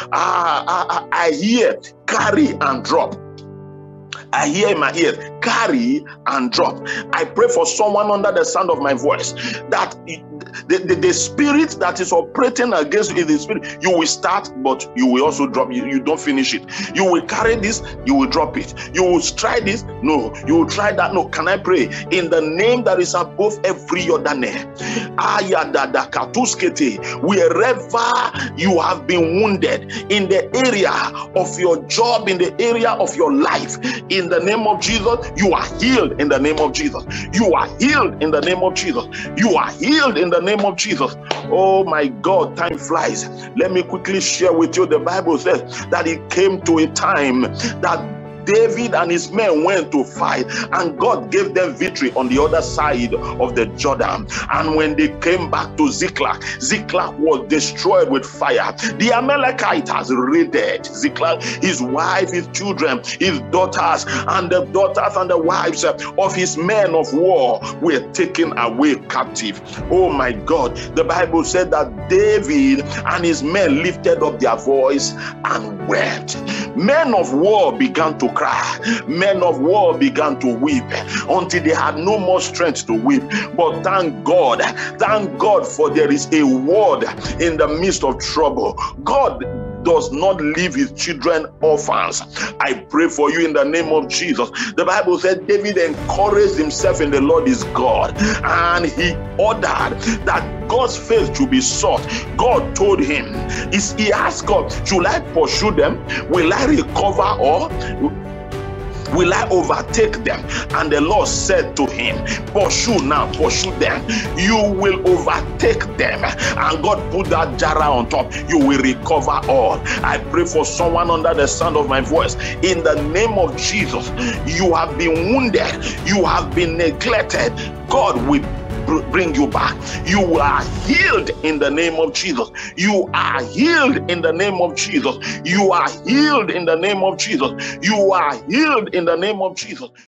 I hear carry and drop. I hear in my ears, carry and drop. I pray for someone under the sound of my voice that the spirit that is operating against you, the spirit, you will start, but you will also drop. You don't finish it. You will carry this, you will drop it. You will try this, no. You will try that, no. Can I pray in the name that is above every other name? Wherever you have been wounded in the area of your job, in the area of your life, in the name of Jesus, you are healed in the name of Jesus. You are healed in the name of Jesus. You are healed in the name of Jesus. Oh my God, time flies. Let me quickly share with you. The Bible says that it came to a time that David and his men went to fight, and God gave them victory on the other side of the Jordan. And when they came back to Ziklag, Ziklag was destroyed with fire. The Amalekites raided Ziklag, his wife, his children, his daughters, and the daughters and the wives of his men of war were taken away captive. Oh my God, the Bible said that David and his men lifted up their voice and wept. Men of war began to cry. Men of war began to weep until they had no more strength to weep. But thank God for there is a word in the midst of trouble. God does not leave his children orphans. I pray for you in the name of Jesus. The Bible said David encouraged himself in the Lord his God, and he ordered that God's face should be sought. God told him, he asked God, should I pursue them? Will I recover, or will I overtake them? And the Lord said to him, pursue now, pursue them. You will overtake them. And God put that jar on top. You will recover all. I pray for someone under the sound of my voice. In the name of Jesus, you have been wounded. You have been neglected. God will bring you back. You are healed in the name of Jesus. You are healed in the name of Jesus. You are healed in the name of Jesus. You are healed in the name of Jesus.